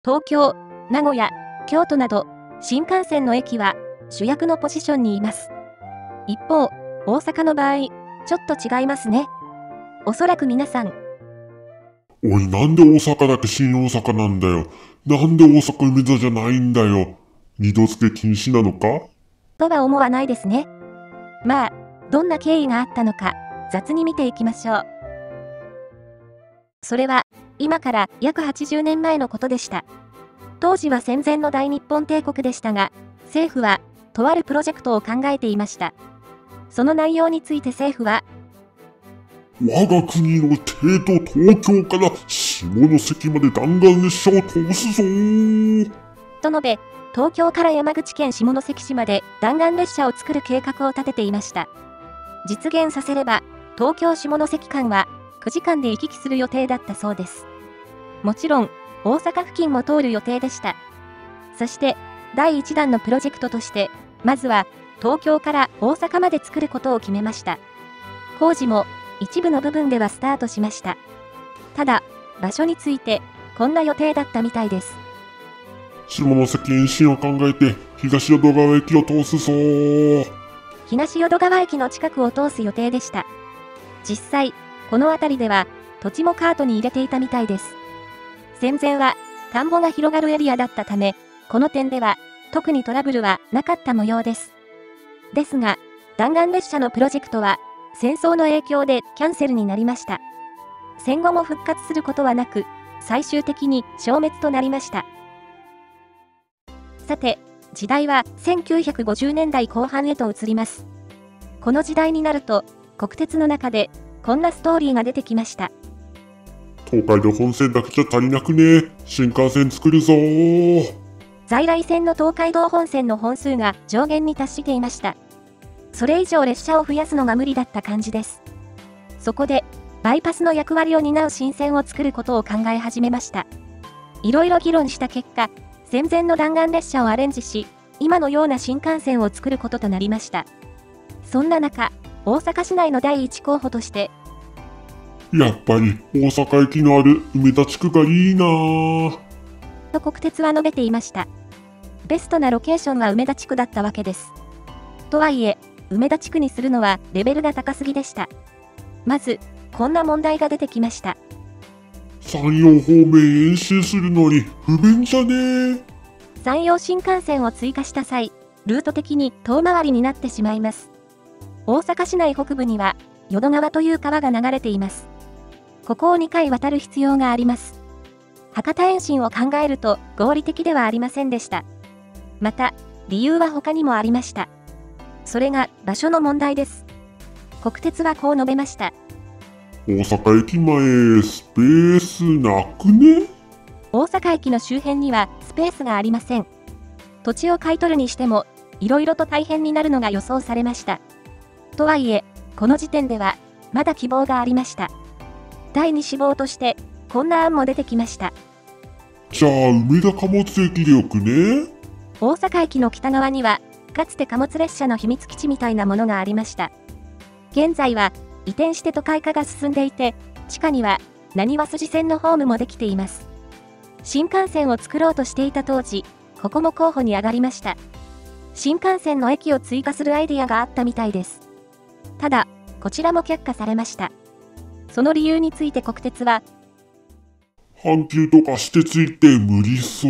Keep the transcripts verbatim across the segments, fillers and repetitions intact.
東京、名古屋、京都など、新幹線の駅は主役のポジションにいます。一方、大阪の場合、ちょっと違いますね。おそらく皆さん。 おい、なんで大阪だけ新大阪なんだよ。なんで大阪梅田じゃないんだよ。二度付け禁止なのかとは思わないですね。まあ、どんな経緯があったのか、雑に見ていきましょう。それは、今から約はちじゅうねんまえのことでした。当時は戦前の大日本帝国でしたが、政府は、とあるプロジェクトを考えていました。その内容について政府は、 我が国の帝都東京から下関まで弾丸列車を通すぞーと述べ、東京から山口県下関市まで弾丸列車を作る計画を立てていました。実現させれば、東京下関間はくじかんで行き来する予定だったそうです。もちろん、大阪付近も通る予定でした。そして、だいいちだんのプロジェクトとして、まずは東京から大阪まで作ることを決めました。工事も一部の部分ではスタートしました。ただ、場所について、こんな予定だったみたいです。 下関延伸を考えて、東淀川駅を通すぞー。 東淀川駅の近くを通す予定でした。実際、この辺りでは、土地もカートに入れていたみたいです。戦前は、田んぼが広がるエリアだったため、この点では、特にトラブルはなかった模様です。ですが、弾丸列車のプロジェクトは、戦争の影響でキャンセルになりました。戦後も復活することはなく、最終的に消滅となりました。さて、時代はせんきゅうひゃくごじゅうねんだいこう半へと移ります。この時代になると、国鉄の中で、こんなストーリーが出てきました。 東海道本線だけじゃ足りなくね。新幹線作るぞー。 在来線の東海道本線の本数が上限に達していました。それ以上列車を増やすのが無理だった感じです。そこで、バイパスの役割を担う新線を作ることを考え始めました。いろいろ議論した結果、戦前の弾丸列車をアレンジし、今のような新幹線を作ることとなりました。そんな中、大阪市内のだいいち候補として、 やっぱり大阪駅のある梅田地区がいいなぁ。 と国鉄は述べていました。ベストなロケーションは梅田地区だったわけです。とはいえ、梅田地区にするのはレベルが高すぎでした。まず、こんな問題が出てきました。 山陽方面延伸するのに不便じゃねー。 山陽新幹線を追加した際、ルート的に遠回りになってしまいます。大阪市内北部には、淀川という川が流れています。ここをにかい渡る必要があります。博多延伸を考えると合理的ではありませんでした。また、理由は他にもありました。それが場所の問題です。国鉄はこう述べました。 大阪駅前、スペースなくね？ 大阪駅の周辺にはスペースがありません。土地を買い取るにしても、いろいろと大変になるのが予想されました。とはいえ、この時点では、まだ希望がありました。だいに志望として、こんな案も出てきました。 じゃあ、梅田貨物駅でよくね？ 大阪駅の北側には、かつて貨物列車の秘密基地みたいなものがありました。現在は、移転して都会化が進んでいて、地下には、なにわ筋線のホームもできています。新幹線を作ろうとしていた当時、ここも候補に上がりました。新幹線の駅を追加するアイディアがあったみたいです。ただ、こちらも却下されました。その理由について国鉄は、 阪急とか私鉄行って無理そう。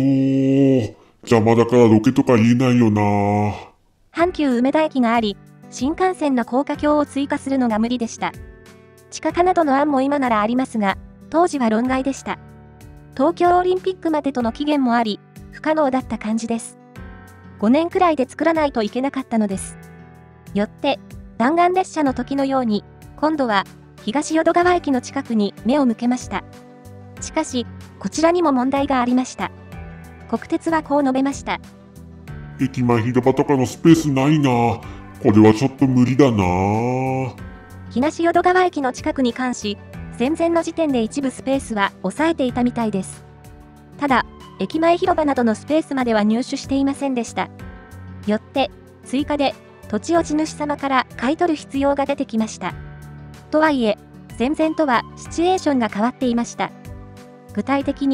邪魔だからロケとか言えないよな。 阪急梅田駅があり、新幹線の高架橋を追加するのが無理でした。地下化などの案も今ならありますが、当時は論外でした。東京オリンピックまでとの期限もあり、不可能だった感じです。ごねんくらいで作らないといけなかったのです。よって、弾丸列車の時のように、今度は東淀川駅の近くに目を向けました。しかし、こちらにも問題がありました。国鉄はこう述べました。 駅前広場とかのスペースないな。これはちょっと無理だな。 東淀川駅の近くに関し、戦前の時点で一部スペースは抑えていたみたいです。ただ、駅前広場などのスペースまでは入手していませんでした。よって、追加で土地を地主様から買い取る必要が出てきました。とはいえ、戦前とはシチュエーションが変わっていました。具体的に、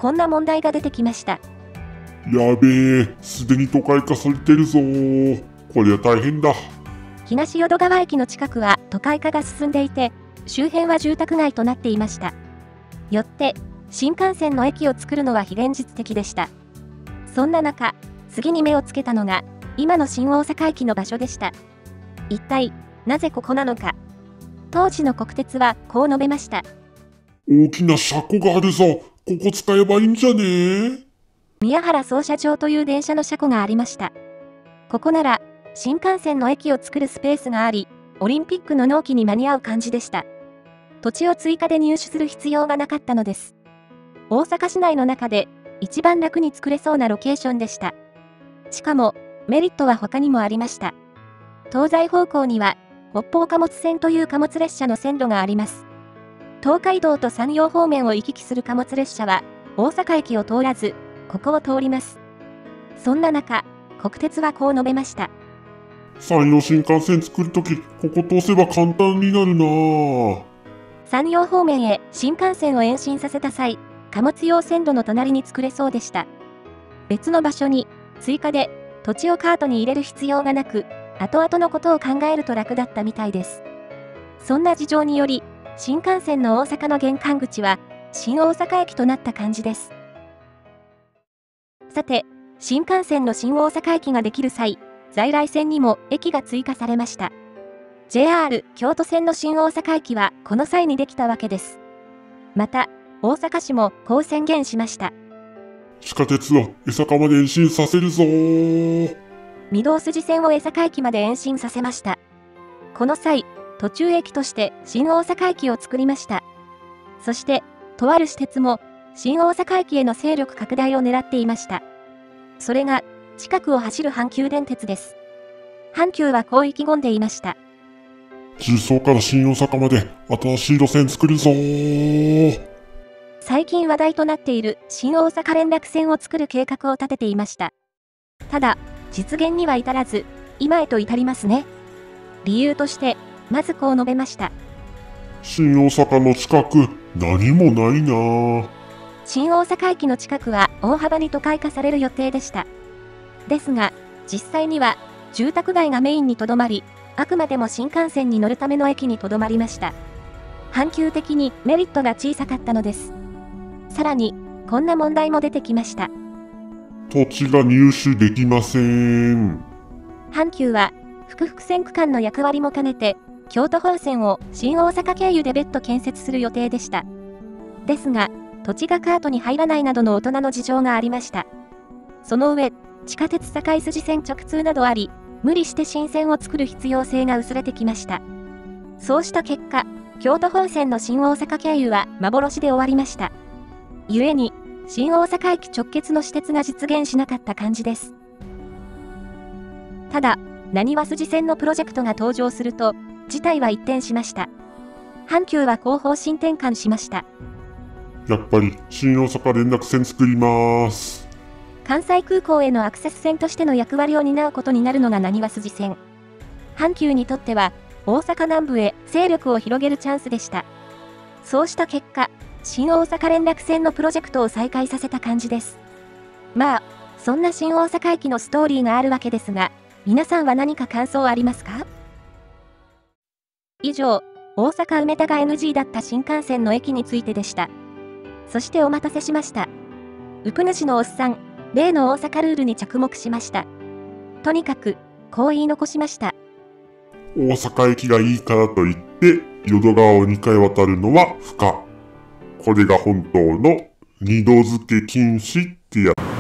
こんな問題が出てきました。 やべえ、すでに都会化されてるぞー。こりゃ大変だ。 東淀川駅の近くは都会化が進んでいて、周辺は住宅街となっていました。よって、新幹線の駅を作るのは非現実的でした。そんな中、次に目をつけたのが、今の新大阪駅の場所でした。一体、なぜここなのか。当時の国鉄はこう述べました。 大きな車庫があるぞ。ここ使えばいいんじゃねえ？ 宮原操車場という電車の車庫がありました。ここなら、新幹線の駅を作るスペースがあり、オリンピックの納期に間に合う感じでした。土地を追加で入手する必要がなかったのです。大阪市内の中で、一番楽に作れそうなロケーションでした。しかも、メリットは他にもありました。東西方向には、北方貨物線という貨物列車の線路があります。東海道と山陽方面を行き来する貨物列車は、大阪駅を通らず、ここを通ります。そんな中、国鉄はこう述べました。 山陽新幹線作るとき、ここ通せば簡単になるなぁ。 山陽方面へ新幹線を延伸させた際、貨物用線路の隣に作れそうでした。別の場所に、追加で、土地をカートに入れる必要がなく、後々のことを考えると楽だったみたいです。そんな事情により、新幹線の大阪の玄関口は、新大阪駅となった感じです。さて、新幹線の新大阪駅ができる際、在来線にも駅が追加されました。ジェイアール 京都線の新大阪駅はこの際にできたわけです。また、大阪市もこう宣言しました。 地下鉄を江坂まで延伸させるぞー。 御堂筋線を江坂駅まで延伸させました。この際、途中駅として新大阪駅を作りました。そして、とある私鉄も新大阪駅への勢力拡大を狙っていました。それが、近くを走る阪急電鉄です。阪急はこう意気込んでいました。 重曹から新大阪まで新しい路線作るぞー。 最近話題となっている新大阪連絡線を作る計画を立てていました。ただ、実現には至らず、今へと至りますね。理由として、まずこう述べました。 新大阪の近く、何もないなぁ。 新大阪駅の近くは大幅に都会化される予定でした。ですが、実際には、住宅街がメインにとどまり、あくまでも新幹線に乗るための駅にとどまりました。阪急的にメリットが小さかったのです。さらに、こんな問題も出てきました。 土地が入手できません。 阪急は、複々線区間の役割も兼ねて、京都本線を新大阪経由で別途建設する予定でした。ですが、土地がカートに入らないなどの大人の事情がありました。その上、地下鉄堺筋線直通などあり、無理して新線を作る必要性が薄れてきました。そうした結果、京都本線の新大阪経由は幻で終わりました。故に、新大阪駅直結の私鉄が実現しなかった感じです。ただ、なにわ筋線のプロジェクトが登場すると、事態は一転しました。阪急はこう方針転換しました。 やっぱり、新大阪連絡線作りまーす。 関西空港へのアクセス線としての役割を担うことになるのがなにわ筋線。阪急にとっては、大阪南部へ勢力を広げるチャンスでした。そうした結果、新大阪連絡線のプロジェクトを再開させた感じです。まあ、そんな新大阪駅のストーリーがあるわけですが、皆さんは何か感想ありますか？以上、大阪梅田が エヌジー だった新幹線の駅についてでした。そしてお待たせしました。うぷ主のおっさん、例の大阪ルールに着目しました。とにかく、こう言い残しました。 大阪駅がいいからといって、淀川をにかい渡るのは不可。これが本当の二度付け禁止ってやつ。